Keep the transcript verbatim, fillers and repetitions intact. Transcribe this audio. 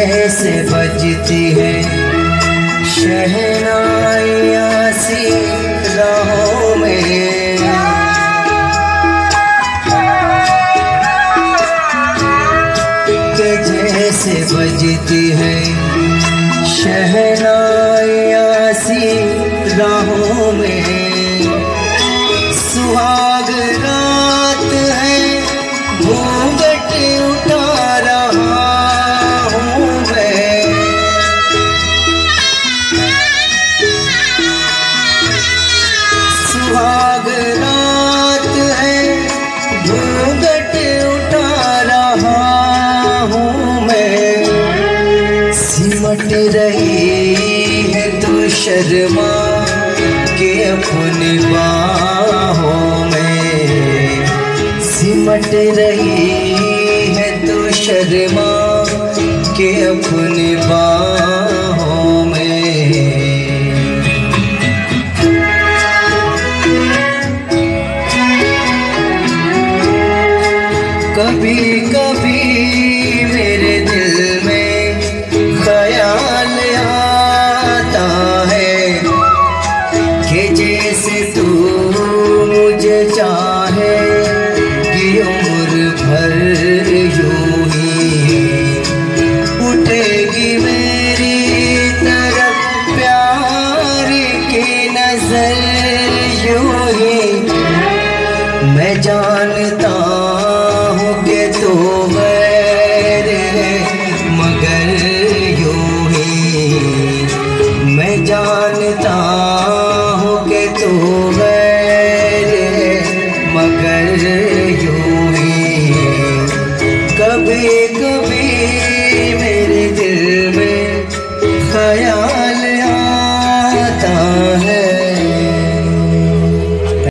जैसे बजती है शहनाइयाँ सी राहों में, के जैसे बजती है शहनाइयाँ सी राहों में। सुहाग रात है घूंघट उठा रहा हूँ मैं, सुहाग रात है घूंघट उठा रहा हूँ मैं। सिमट रही है तू शर्मा के अपनी बाहों में, सिमट रही है तू शर्मा के अपनी बाहों में। कभी कभी मेरे दिल में ख्याल आता है कि जैसे तू मुझे चाहे कि उम्र भर यूं ही उठेगी मेरी तरफ प्यार की नजर यूं ही। मैं जानता हूँ कि तू गैर है मगर यूं ही, मैं जानता